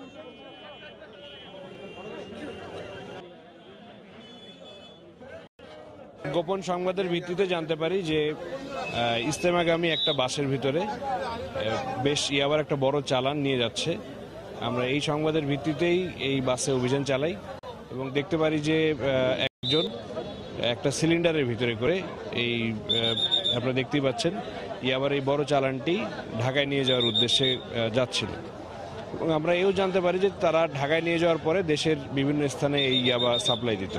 Speaker 9: গোপন সংবাদের ভিত্তিতে জানতে পারি যে ইস্তেমাগামী একটা বাসের ভিতরে বেশ ইয়াবার একটা বড় চালান নিয়ে যাচ্ছে। আমরা এই সংবাদের ভিত্তিতেই এই বাসে অভিযান চালাই এবং দেখতে পারি যে একজন একটা সিলিন্ডারের ভিতরে করে এই আপনারা দেখতেই পাচ্ছেন ইয়াবার এই বড় চালানটি ঢাকায় নিয়ে যাওয়ার উদ্দেশ্যে যাচ্ছিল এবং আমরা এও জানতে পারি যে তারা ঢাকায় নিয়ে যাওয়ার পরে দেশের বিভিন্ন স্থানে এই ইয়াবা সাপ্লাই দিত।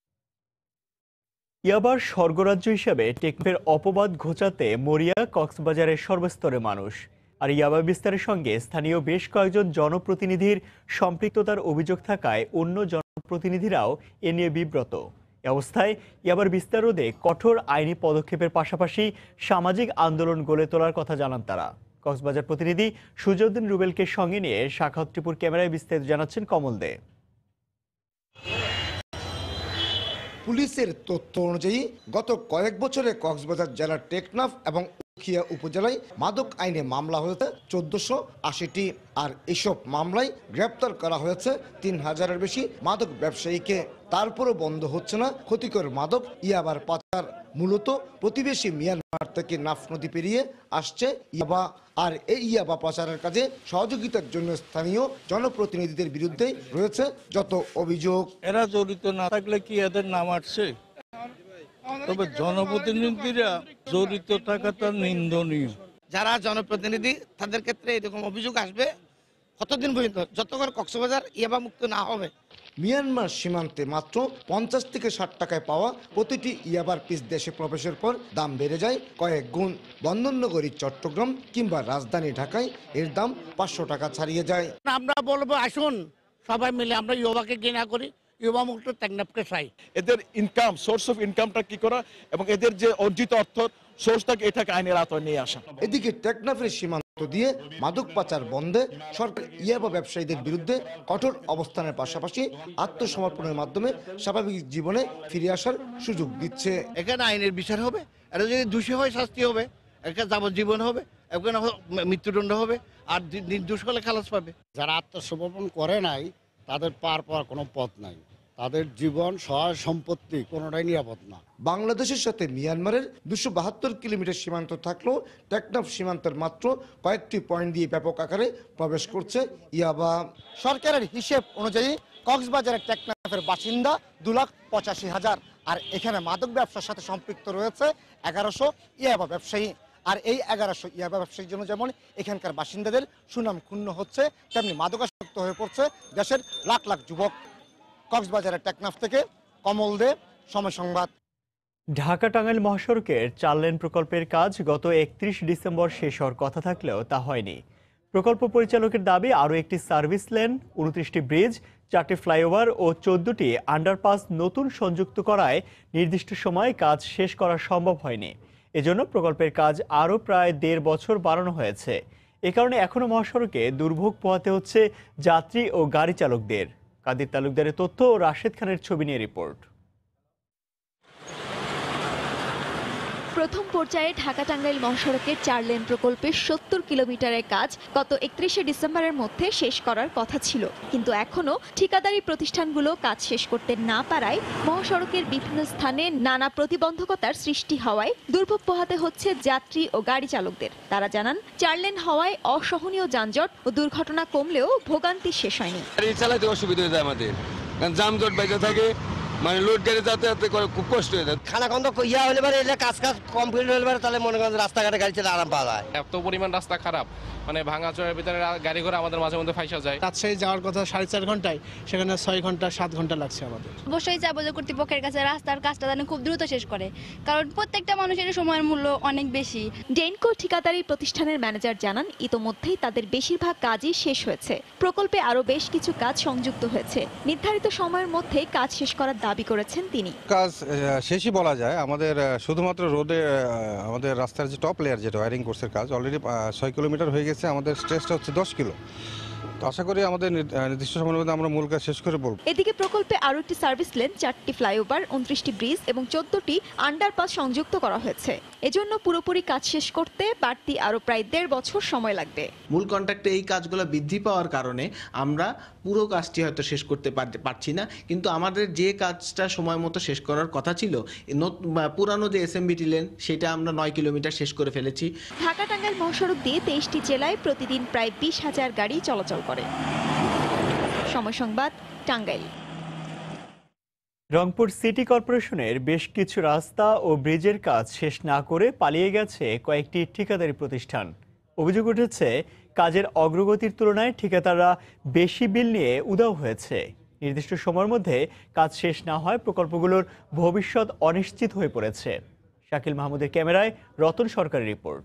Speaker 1: ইয়াবার স্বর্গরাজ্য হিসেবে টেকনাফের অপবাদ ঘোচাতে মরিয়া কক্সবাজারের সর্বস্তরের মানুষ। আর ইয়াবা বিস্তারের সঙ্গে স্থানীয় বেশ কয়েকজন জনপ্রতিনিধির সম্পৃক্ততার অভিযোগ থাকায় অন্য জনপ্রতিনিধিরাও এ নিয়ে বিব্রত। এ অবস্থায় ইয়াবার বিস্তার রোধে কঠোর আইনি পদক্ষেপের পাশাপাশি সামাজিক আন্দোলন গড়ে তোলার কথা জানান তারা। কক্সবাজার প্রতিনিধি সুজউদ্দিন রুবেলকে সঙ্গে নিয়ে শাখাওয়াত টিপুর ক্যামেরায় বিস্তারিত জানাচ্ছেন কমল দে।
Speaker 2: পুলিশের তথ্য অনুযায়ী গত কয়েক বছরে কক্সবাজার জেলার টেকনাফ এবং উখিয়া উপজেলায় মাদক আইনে মামলা হয়েছে 1480টি। আর এসব মামলায় গ্রেপ্তার করা হয়েছে 3000-এর বেশি মাদক ব্যবসায়ীকে। তারপরও বন্ধ হচ্ছে না ক্ষতিকর মাদক ইয়াবার পাচার। মূলত প্রতিবেশী মিয়ানমার থেকে নাফ নদী পেরিয়ে আসছে ইয়াবা। আর এই ইয়াবা পাচারের কাজে সহযোগিতার জন্য স্থানীয় জনপ্রতিনিধিদের বিরুদ্ধে রয়েছে যত অভিযোগ।
Speaker 10: এরা জড়িত না থাকলে কি এদের নাম আসছে? তবে জনপ্রতিনিধিরা জড়িত থাকাটা নিন্দনীয়।
Speaker 11: যারা জনপ্রতিনিধি তাদের ক্ষেত্রে এরকম অভিযোগ আসবে কতদিন পর্যন্ত, যতক্ষণ কক্সবাজার ইয়াবা মুক্ত না হবে।
Speaker 2: মিয়ানমার সীমান্তে মাত্র 50 থেকে 60 টাকায় পাওয়া প্রতিটি ইয়াবার পিস দেশে প্রবেশের পর দাম বেড়ে যায় কয়েক গুণ। বন্দরনগরী চট্টগ্রাম কিংবা রাজধানী ঢাকায় এর দাম 500 টাকা ছাড়িয়ে যায়।
Speaker 11: আমরা বলবো আসুন সবাই মিলে আমরা ইয়াবাকে ঘৃণা করি, ইয়াবা মুক্ত টেকনাফকে চাই।
Speaker 12: এদের ইনকাম সোর্স অফ ইনকামটা কি করা এবং এদের যে অর্জিত অর্থ সোর্সটাকে এটাকে আইনের আওতায় নিয়ে আসা।
Speaker 2: এদিকে টেকনাফের সীমান্ত দিয়ে মাদক পাচার বন্ধে সরকার ইয়াবা ব্যবসায়ীদের বিরুদ্ধে কঠোর অবস্থানের পাশাপাশি আত্মসমর্পণের মাধ্যমে স্বাভাবিক জীবনে ফিরে আসার সুযোগ দিচ্ছে।
Speaker 11: এখানে আইনের বিচার হবে, এটা যদি দোষী হয় শাস্তি হবে, এখানে যাবজ্জীবন হবে, এখানে মৃত্যুদণ্ড হবে, আর নির্দোষ হলে খালাস পাবে।
Speaker 13: যারা আত্মসমর্পণ করে নাই তাদের পার পাওয়ার কোনো পথ নাই, তাদের জীবন সহায় সম্পত্তি কোনোটাই নিরাপদ না।
Speaker 2: বাংলাদেশের সাথে মিয়ানমারের 272 কিলোমিটার সীমান্ত থাকলেও টেকনাফ সীমান্তের মাত্র কয়েকটি পয়েন্ট দিয়ে ব্যাপক আকারে প্রবেশ করছে ইয়াবা। সরকারের হিসেব অনুযায়ী কক্সবাজারের টেকনাফের বাসিন্দা 2,85,000। আর এখানে মাদক ব্যবসার সাথে সম্পৃক্ত রয়েছে 1100 ইয়াবা ব্যবসায়ী। আর এই 1100 ইয়াবা ব্যবসায়ীর জন্য যেমন এখানকার বাসিন্দাদের সুনাম ক্ষুণ্ণ হচ্ছে, তেমনি মাদকাসক্ত হয়ে পড়ছে দেশের লাখ লাখ যুবক। কক্সবাজারের টেকনাফ থেকে কমল দে, সময় সংবাদ।
Speaker 1: ঢাকা টাঙ্গাইল মহাসড়কের 4 লেন প্রকল্পের কাজ গত 31 ডিসেম্বর শেষ হওয়ার কথা থাকলেও তা হয়নি। প্রকল্প পরিচালকের দাবি আরও একটি সার্ভিস লেন, 29টি ব্রিজ, 4টি ফ্লাইওভার ও 14টি আন্ডারপাস নতুন সংযুক্ত করায় নির্দিষ্ট সময়ে কাজ শেষ করা সম্ভব হয়নি। এজন্য প্রকল্পের কাজ আরও প্রায় 1.5 বছর বাড়ানো হয়েছে। এ কারণে এখনও মহাসড়কে দুর্ভোগ পোহাতে হচ্ছে যাত্রী ও গাড়ি চালকদের। কাদির তালুকদারের তথ্য ও রাশেদ খানের ছবি নিয়ে রিপোর্ট।
Speaker 14: প্রথম পর্যায়ে ঢাকা টাঙ্গাইল মহাসড়কের 4 লেন প্রকল্পের 70 কিলোমিটারের কাজ গত 31 ডিসেম্বরের মধ্যে শেষ করার কথা ছিল, কিন্তু এখনো ঠিকাদারি প্রতিষ্ঠানগুলো কাজ শেষ করতে না পারায় মহাসড়কের বিভিন্ন স্থানে নানা প্রতিবন্ধকতার সৃষ্টি হওয়ায় দুর্ভোগ পোহাতে হচ্ছে যাত্রী ও গাড়ি চালকদের। তারা জানান 4 লেন হওয়ায় অসহনীয় যানজট ও দুর্ঘটনা কমলেও ভোগান্তি শেষ হয়নি।
Speaker 15: গাড়ি চালাতে অসুবিধা হয়ে যায় আমাদের, কারণ যানজট বাইরে থাকে, মানে লোড গাড়ি যাতায়াত করে খুব কষ্ট হয়ে যায়।
Speaker 16: খানাখন্দ ইয়া হলে পারে এটা কাজ কমপ্লিট হলে পারে তাহলে মনে করেন রাস্তাঘাটে গাড়ি চালাতে আরাম পাওয়া যায়।
Speaker 17: এত পরিমাণ রাস্তা খারাপ, মানে ভাঙাচোরার ভিতরে গাড়ি ঘোড়া আমাদের মাঝে মধ্যে ফাইসা যায়।
Speaker 18: রাজশাহী যাওয়ার কথা 4.5 ঘন্টায়, সেখানে 6 ঘন্টা 7 ঘন্টা লাগছে আমাদের।
Speaker 19: অবশ্যই চাইবো যে কর্তৃপক্ষের কাছে রাস্তার কাজটা যেন খুব দ্রুত শেষ করে, কারণ প্রত্যেকটা মানুষের সময়ের মূল্য অনেক বেশি।
Speaker 14: ডেনকো ঠিকাদারি প্রতিষ্ঠানের ম্যানেজার জানান, ইতোমধ্যেই তাদের বেশিরভাগ কাজই শেষ হয়েছে। প্রকল্পে আরও বেশ কিছু কাজ সংযুক্ত হয়েছে। নির্ধারিত সময়ের মধ্যে কাজ শেষ করার দাবি করেছেন তিনি।
Speaker 20: কাজ শেষই বলা যায়। আমাদের শুধুমাত্র রোডে আমাদের রাস্তার যে টপ লেয়ার যেটা ওয়ারিং কোর্সের কাজ অলরেডি 6 কিলোমিটার হয়ে গেছে। আমাদের স্ট্রেসটা হচ্ছে 10 কিলো। তো আশা করি আমাদের নির্দিষ্ট সময়ের মধ্যে আমরা মূল কাজ শেষ করে বলব।
Speaker 14: এদিকে প্রকল্পে আরও একটি সার্ভিস লেন, 4টি ফ্লাইওভার, 29টি ব্রিজ এবং 14টি আন্ডারপাস সংযুক্ত করা হয়েছে। এজন্য পুরোপুরি কাজ শেষ করতে বাড়তি আরও প্রায় 1.5 বছর সময় লাগবে।
Speaker 21: মূল কন্ট্রাক্টে এই কাজগুলো বৃদ্ধি পাওয়ার কারণে আমরা পুরো কাজটি হয়তো শেষ করতে পারছি না, কিন্তু আমাদের যে কাজটা সময় মতো শেষ করার কথা ছিল, পুরানো যে এসএমবিটি লেন সেটা আমরা 9 কিলোমিটার শেষ করে ফেলেছি।
Speaker 14: ঢাকা টাঙ্গাইল মহাসড়ক দিয়ে 23টি জেলায় প্রতিদিন প্রায় 20,000 গাড়ি চলাচল করে। সময় সংবাদ, টাঙ্গাইল।
Speaker 1: রংপুর সিটি কর্পোরেশনের বেশ কিছু রাস্তা ও ব্রিজের কাজ শেষ না করে পালিয়ে গেছে কয়েকটি ঠিকাদারি প্রতিষ্ঠান। অভিযোগ উঠেছে, কাজের অগ্রগতির তুলনায় ঠিকাদাররা বেশি বিল নিয়ে উধাও হয়েছে। নির্দিষ্ট সময়ের মধ্যে কাজ শেষ না হয় প্রকল্পগুলোর ভবিষ্যৎ অনিশ্চিত হয়ে পড়েছে। শাকিল মাহমুদের ক্যামেরায় রতন সরকারের রিপোর্ট।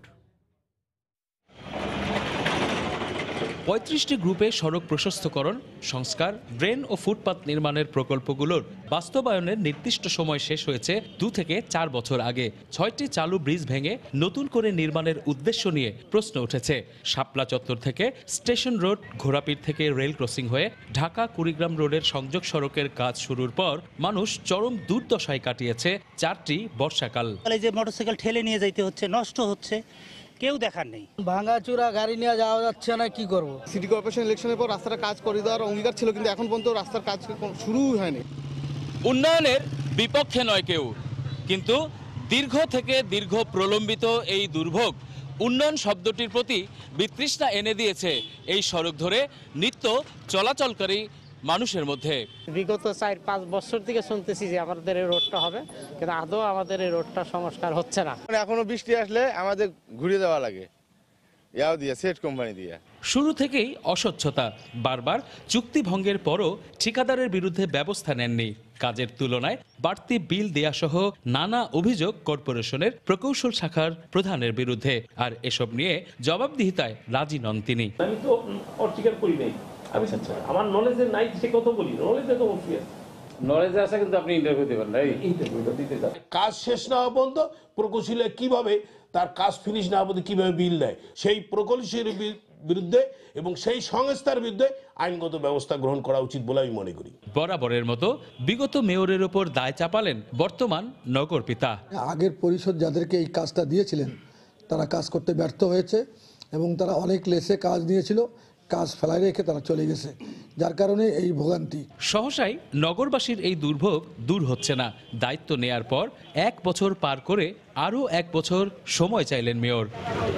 Speaker 22: 35টি গ্রুপে সড়ক প্রশস্তকরণ, সংস্কার, ড্রেন ও ফুটপাত নির্মাণের প্রকল্পগুলোর বাস্তবায়নের নির্দিষ্ট সময় শেষ হয়েছে 2 থেকে 4 বছর আগে। 6টি চালু ব্রিজ ভেঙে নতুন করে নির্মাণের উদ্দেশ্য নিয়ে প্রশ্ন উঠেছে। শাপলা চত্বর থেকে স্টেশন রোড, ঘোড়াপীর থেকে রেল ক্রসিং হয়ে ঢাকা কুড়িগ্রাম রোডের সংযোগ সড়কের কাজ শুরুর পর মানুষ চরম দুর্দশায় কাটিয়েছে 4টি বর্ষাকাল।
Speaker 23: এই যে মোটরসাইকেল ঠেলে নিয়ে যাইতে হচ্ছে, নষ্ট হচ্ছে, কেউ দেখার নেই।
Speaker 24: ভাঙাচুরা গাড়ি নিয়ে যাওয়া যাচ্ছে না, কি করব।
Speaker 2: সিটি কর্পোরেশন ইলেকশনের পর রাস্তাটা কাজ করে দেওয়ার অঙ্গীকার ছিল, কিন্তু এখন পর্যন্ত রাস্তার কাজ শুরুই হয়নি।
Speaker 22: উন্নয়নের বিপক্ষে নয় কেউ, কিন্তু দীর্ঘ প্রলম্বিত এই দুর্ভোগ উন্নয়ন শব্দটির প্রতি বিতৃষ্ণা এনে দিয়েছে এই সড়ক ধরে নিত্য চলাচলকারী মানুষের মধ্যে।
Speaker 23: বিগত 4-5 বছর থেকে শুনতেছি যে আমাদের এই রোডটা হবে, কিন্তু আদৌ আমাদের এই রোডটা সংস্কার হচ্ছে না।
Speaker 15: এখনো বৃষ্টি আসলে আমাদের ঘুরিয়ে দেওয়া লাগে, সেট কোম্পানি দিয়ে।
Speaker 22: শুরু থেকেই অস্বচ্ছতা, বারবার চুক্তি ভঙ্গের পরও ঠিকাদারের বিরুদ্ধে ব্যবস্থা নেননি। কাজের তুলনায় বাড়তি বিল দেয়া সহ নানা অভিযোগ কর্পোরেশনের প্রকৌশল শাখার প্রধানের বিরুদ্ধে। আর এসব নিয়ে জবাবদিহিতায় রাজি নন তিনি।
Speaker 25: আমি তো অস্বীকার করি নাই, আমার নলেজে নাই, সে কথা বলি, নলেজে তো নলেজে আছে, কিন্তু আপনি ইন্টারভিউ দেবেন না, ইন্টারভিউটা দিতে যান।
Speaker 26: কাজ শেষ না হওয়া পর্যন্ত প্রকৌশলী কিভাবে তার কাজ ফিনিশ না হওয়া কিভাবে বিল দেয়, সেই প্রকৌশলীর বিরুদ্ধে এবং সেই সংস্থার বিরুদ্ধে আইনগত ব্যবস্থা গ্রহণ করা উচিত বলে আমি মনে করি।
Speaker 22: বরাবরের মতো বিগত মেয়রের ওপর দায় চাপালেন বর্তমান নগর পিতা।
Speaker 27: আগের পরিষদ যাদেরকে এই কাজটা দিয়েছিলেন তারা কাজ করতে ব্যর্থ হয়েছে এবং তারা অনেক লেসে কাজ নিয়েছিল, কাজ ফেলায় রেখে তারা চলে গেছে, যার কারণে এই ভোগান্তি।
Speaker 22: সহসাই নগরবাসীর এই দুর্ভোগ দূর হচ্ছে না। দায়িত্ব নেয়ার পর 1 বছর পার করে আরও 1 বছর সময় চাইলেন মেয়র।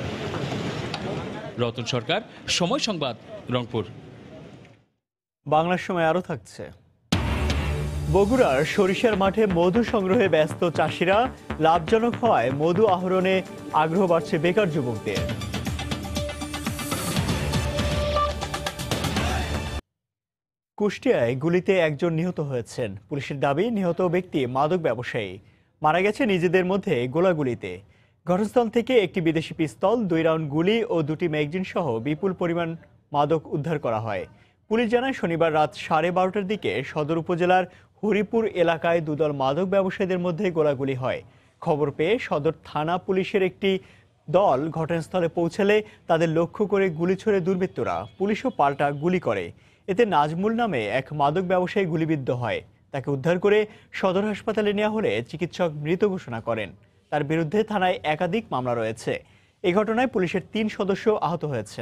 Speaker 22: রতন সরকার, সময় সংবাদ, রংপুর।
Speaker 1: বাংলার সময় আরও থাকছে। বগুড়ার সরিষার মাঠে মধু সংগ্রহে ব্যস্ত চাষিরা, লাভজনক হওয়ায় মধু আহরণে আগ্রহ বাড়ছে বেকার যুবকদের। কুষ্টিয়ায় গুলিতে একজন নিহত হয়েছেন। পুলিশের দাবি, নিহত ব্যক্তি মাদক ব্যবসায়ী, মারা গেছে নিজেদের মধ্যে গোলাগুলিতে। ঘটনাস্থল থেকে একটি বিদেশি পিস্তল, 2 রাউন্ড গুলি ও 2টি ম্যাগজিন সহ বিপুল পরিমাণ মাদক উদ্ধার করা হয়। পুলিশ জানায়, শনিবার রাত 12:30টার দিকে সদর উপজেলার হরিপুর এলাকায় 2 দল মাদক ব্যবসায়ীদের মধ্যে গোলাগুলি হয়। খবর পেয়ে সদর থানা পুলিশের একটি দল ঘটনাস্থলে পৌঁছালে তাদের লক্ষ্য করে গুলি ছোড়ে দুর্বৃত্তরা। পুলিশও পাল্টা গুলি করে। এতে নাজমুল নামে এক মাদক ব্যবসায়ী গুলিবিদ্ধ হয়। তাকে উদ্ধার করে সদর হাসপাতালে নেওয়া হলে চিকিৎসক মৃত ঘোষণা করেন। তার বিরুদ্ধে থানায় একাধিক মামলা রয়েছে। এই ঘটনায় পুলিশের 3 সদস্য আহত হয়েছেন।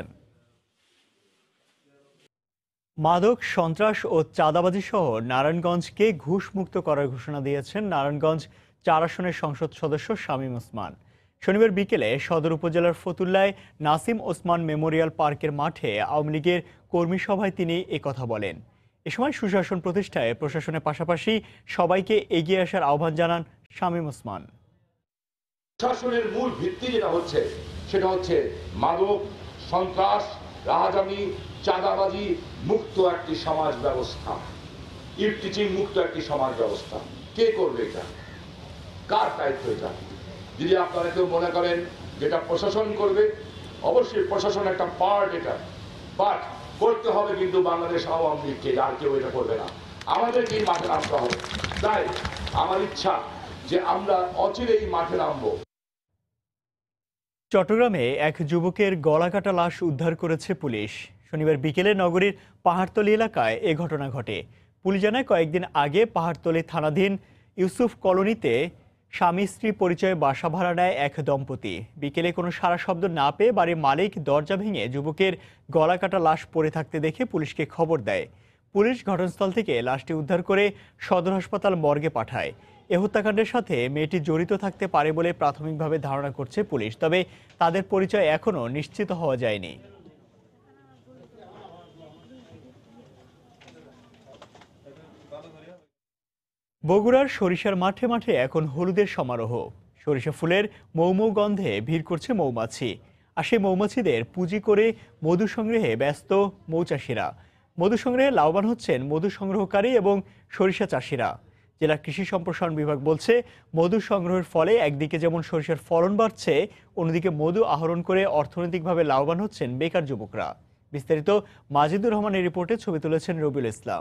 Speaker 1: মাদক, সন্ত্রাস ও চাঁদাবাজি সহ নারায়ণগঞ্জকে ঘুষমুক্ত করার ঘোষণা দিয়েছেন নারায়ণগঞ্জ 4 আসনের সংসদ সদস্য শামীম ওসমান। শনিবার বিকেলে সদর উপজেলার ফতুল্লায় নাসিম ওসমান মেমোরিয়াল পার্কের মাঠে আওয়ামী লীগের কর্মী সভায় তিনি কথা বলেন। এ সময় সুশাসন প্রতিষ্ঠায় প্রশাসনের পাশাপাশি সবাইকে এগিয়ে আসার আহ্বান জানান শামীম ওসমান।
Speaker 3: শাসনের মূল ভিত্তি যেটা হচ্ছে সেটা হচ্ছে মাদক, সন্ত্রাস, রাহাজানি, চাঁদাবাজি মুক্ত একটি সমাজ ব্যবস্থা, ইফটিচিং মুক্ত একটি সমাজ ব্যবস্থা। কে করবে এটা? কার দায়িত্ব এটা? যদি আপনারা কেউ মনে করেন যেটা প্রশাসন করবে, অবশ্যই প্রশাসন একটা পার্ট এটা, বাট করতে হবে কিন্তু বাংলাদেশ আওয়ামী লীগকে, আর কেউ এটা করবে না। আমাদেরকেই মাঠে নামতে হবে। তাই আমার ইচ্ছা যে আমরা অচিরেই মাঠে নামবো।
Speaker 1: চট্টগ্রামে এক যুবকের গলাকাটা লাশ উদ্ধার করেছে পুলিশ। শনিবার বিকেলে নগরীর পাহাড়তলী এলাকায় এ ঘটনা ঘটে। পুলিশ জানায় কয়েকদিন আগে পাহাড়তলী থানাধীন ইউসুফ কলোনিতে স্বামী স্ত্রী পরিচয়ে বাসা ভাড়া নেয় এক দম্পতি। বিকেলে কোনো সাড়া শব্দ না পেয়ে বাড়ির মালিক দরজা ভেঙে যুবকের গলাকাটা লাশ পড়ে থাকতে দেখে পুলিশকে খবর দেয়। পুলিশ ঘটনাস্থল থেকে লাশটি উদ্ধার করে সদর হাসপাতাল মর্গে পাঠায়। এ হত্যাকাণ্ডের সাথে মেয়েটি জড়িত থাকতে পারে বলে প্রাথমিকভাবে ধারণা করছে পুলিশ, তবে তাদের পরিচয় এখনও নিশ্চিত হওয়া যায়নি। বগুড়ার সরিষার মাঠে মাঠে এখন হলুদের সমারোহ। সরিষা ফুলের মৌ গন্ধে ভিড় করছে মৌমাছি, আর সেই মৌমাছিদের পুঁজি করে মধু সংগ্রহে ব্যস্ত মৌচাষীরা। মধু সংগ্রহে লাভবান হচ্ছেন মধু সংগ্রহকারী এবং সরিষা চাষিরা। জেলা কৃষি সম্প্রসারণ বিভাগ বলছে, মধু সংগ্রহের ফলে একদিকে যেমন সরিষার ফলন বাড়ছে, অন্যদিকে মধু আহরণ করে অর্থনৈতিকভাবে লাভবান হচ্ছেন বেকার যুবকরা। বিস্তারিত মাজিদুর রহমানের রিপোর্টে ছবি তুলেছেন রবিউল ইসলাম।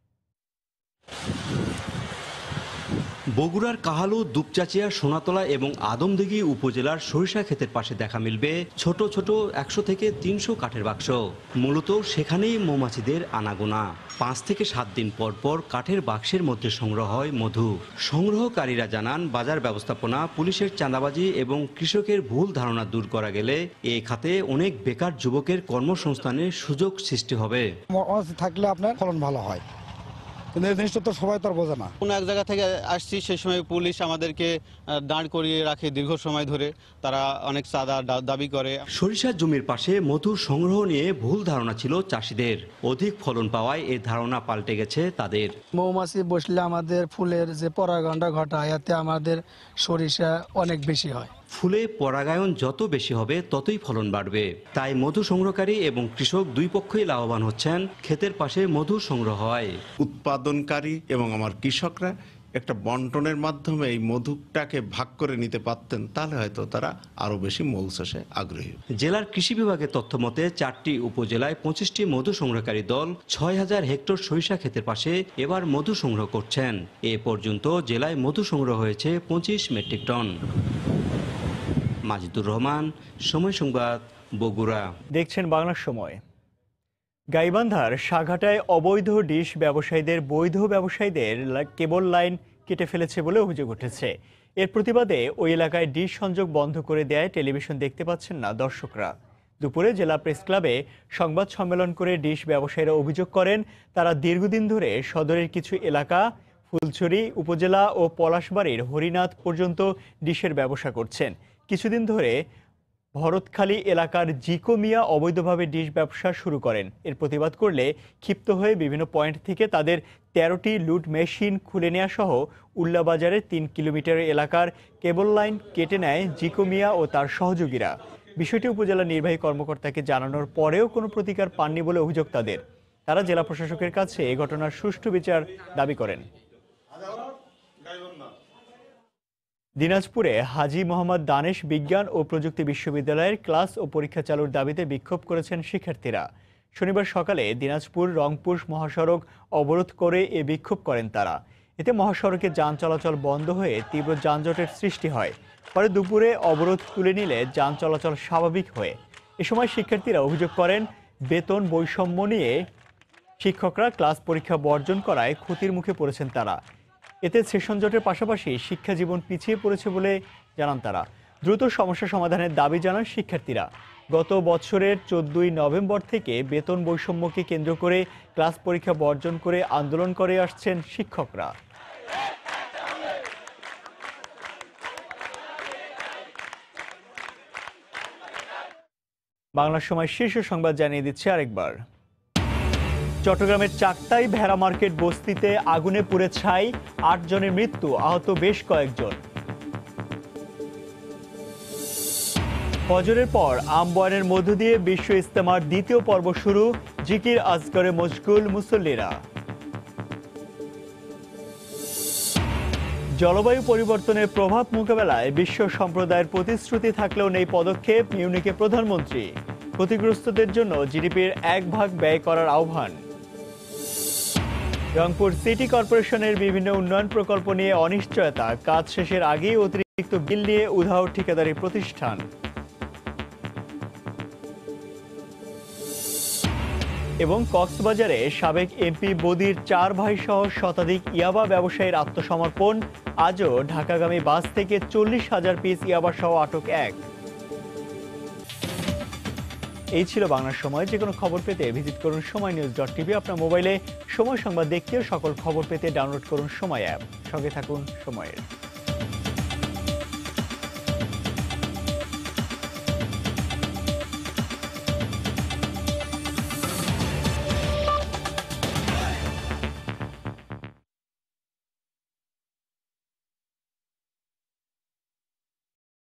Speaker 4: বগুড়ার কাহালু, দুপচাচিয়া, সোনাতলা এবং আদমদিঘি উপজেলার সরিষা ক্ষেতের পাশে দেখা মিলবে ছোট ছোট 100 থেকে 300 কাঠের বাক্স। মূলত সেখানেই মৌমাছিদের আনাগোনা। 5 থেকে 7 দিন পর পর কাঠের বাক্সের মধ্যে সংগ্রহ হয় মধু। সংগ্রহকারীরা জানান, বাজার ব্যবস্থাপনা, পুলিশের চাঁদাবাজি এবং কৃষকের ভুল ধারণা দূর করা গেলে এই খাতে অনেক বেকার যুবকের কর্মসংস্থানের সুযোগ সৃষ্টি হবে।
Speaker 5: মৌমাছি থাকলে আপনার ফলন ভালো হয়, কিন্তু এই জিনিসটা তো সবাই তো আর বোঝে না।
Speaker 6: কোনো এক জায়গা থেকে আসছি, সেই সময় পুলিশ আমাদেরকে দাঁড় করিয়ে রাখে দীর্ঘ সময় ধরে। তারা অনেক চাঁদা দাবি করে।
Speaker 4: সরিষার জমির পাশে মধু সংগ্রহ নিয়ে ভুল ধারণা ছিল চাষিদের। অধিক ফলন পাওয়ায় এই ধারণা পাল্টে গেছে তাদের।
Speaker 24: মৌমাছি বসলে আমাদের ফুলের যে পরাগণটা ঘটায়, এতে আমাদের সরিষা অনেক বেশি হয়।
Speaker 4: ফুলে পরাগায়ন যত বেশি হবে ততই ফলন বাড়বে। তাই মধু সংগ্রহকারী এবং কৃষক দুই পক্ষই লাভবান হচ্ছেন। ক্ষেতের পাশে মধু সংগ্রহ হয়।
Speaker 7: উৎপাদনকারী এবং আমার কৃষকরা একটা বন্টনের মাধ্যমে এই মধুটাকে ভাগ করে নিতে পারতেন, তাহলে হয়তো তারা আরো বেশি মৌ চাষে আগ্রহী।
Speaker 4: জেলার কৃষি বিভাগের তথ্য মতে 4টি উপজেলায় 25টি মধু সংগ্রহকারী দল 6000 হেক্টর সরিষা ক্ষেতের পাশে এবার মধু সংগ্রহ করছেন। এ পর্যন্ত জেলায় মধু সংগ্রহ হয়েছে 25 মেট্রিক টন। মাজিদুর রহমান, সময় সংবাদ, বগুড়া।
Speaker 1: দেখছেন বাংলার সময়। গাইবান্ধার সাঘাটায় অবৈধ ডিশ ব্যবসায়ীদের বৈধ ব্যবসায়ীদের কেবল লাইন কেটে ফেলেছে বলে অভিযোগ উঠেছে। এর প্রতিবাদে ওই এলাকায় ডিশ সংযোগ বন্ধ করে দেয় টেলিভিশন দেখতে পাচ্ছেন না দর্শকরা। দুপুরে জেলা প্রেস ক্লাবে সংবাদ সম্মেলন করে ডিশ ব্যবসায়ীরা অভিযোগ করেন, তারা দীর্ঘদিন ধরে সদরের কিছু এলাকা, ফুলছড়ি উপজেলা ও পলাশবাড়ির হরিনাথ পর্যন্ত ডিশের ব্যবসা করছেন। কিছুদিন ধরে ভরতখালী এলাকার জিকো মিয়া অবৈধভাবে ডিশ ব্যবসা শুরু করেন। এর প্রতিবাদ করলে ক্ষিপ্ত হয়ে বিভিন্ন পয়েন্ট থেকে তাদের 13টি লুট মেশিন খুলে নেওয়া সহ উল্লাবাজারের 3 কিলোমিটার এলাকার কেবল লাইন কেটে নেয় জিকো মিয়া ও তার সহযোগীরা। বিষয়টি উপজেলা নির্বাহী কর্মকর্তাকে জানানোর পরেও কোনো প্রতিকার পাননি বলে অভিযোগ তাদের। তারা জেলা প্রশাসকের কাছে এই ঘটনার সুষ্ঠু বিচার দাবি করেন। দিনাজপুরে হাজী মোহাম্মদ দানেশ বিজ্ঞান ও প্রযুক্তি বিশ্ববিদ্যালয়ের ক্লাস ও পরীক্ষা চালুর দাবিতে বিক্ষোভ করেছেন শিক্ষার্থীরা। শনিবার সকালে দিনাজপুর রংপুর মহাসড়ক অবরোধ করে এ বিক্ষোভ করেন তারা। এতে মহাসড়কে যান চলাচল বন্ধ হয়ে তীব্র যানজটের সৃষ্টি হয়। পরে দুপুরে অবরোধ তুলে নিলে যান চলাচল স্বাভাবিক হয়। এ সময় শিক্ষার্থীরা অভিযোগ করেন, বেতন বৈষম্য নিয়ে শিক্ষকরা ক্লাস পরীক্ষা বর্জন করায় ক্ষতির মুখে পড়েছেন তারা। এতে সেশন জটের পাশাপাশি শিক্ষা জীবন পিছিয়ে পড়েছে বলে জানান তারা। দ্রুত সমস্যা সমাধানের দাবি জানান শিক্ষার্থীরা। গত বছরের 14ই নভেম্বর থেকে বেতন বৈষম্যকে কেন্দ্র করে ক্লাস পরীক্ষা বর্জন করে আন্দোলন করে আসছেন শিক্ষকরা। বাংলার সময় শীর্ষ সংবাদ জানিয়ে দিচ্ছে আরেকবার। চট্টগ্রামের চাকতাই ভেড়া মার্কেট বস্তিতে আগুনে পুড়ে ছাই, 8 জনের মৃত্যু, আহত বেশ কয়েকজন। ফজরের পর আমবয়ানের মধ্য দিয়ে বিশ্ব ইজতেমার দ্বিতীয় পর্ব শুরু, জিকির আজগরে মশগুল মুসল্লিরা। জলবায়ু পরিবর্তনের প্রভাব মোকাবেলায় বিশ্ব সম্প্রদায়ের প্রতিশ্রুতি থাকলেও নেই পদক্ষেপ, মিউনিকে প্রধানমন্ত্রী। ক্ষতিগ্রস্তদের জন্য জিডিপির 1 ভাগ ব্যয় করার আহ্বান। রংপুর সিটি কর্পোরেশনের বিভিন্ন উন্নয়ন প্রকল্প নিয়ে অনিশ্চয়তা, কাজ শেষের আগেই অতিরিক্ত বিল নিয়ে উধাও ঠিকাদারি প্রতিষ্ঠান। এবং কক্সবাজারে সাবেক এমপি বদির 4 ভাই সহ শতাধিক ইয়াবা ব্যবসায়ীর আত্মসমর্পণ, আজও ঢাকাগামী বাস থেকে 40,000 পিস ইয়াবা সহ আটক এক। এই ছিল বাংলার সময়। যে কোনো খবর পেতে ভিজিট করুন সময়নিউজ.tv। আপনার মোবাইলে সময় সংবাদ দেখতেও সকল খবর পেতে ডাউনলোড করুন সময় অ্যাপ। সঙ্গে থাকুন সময়ের।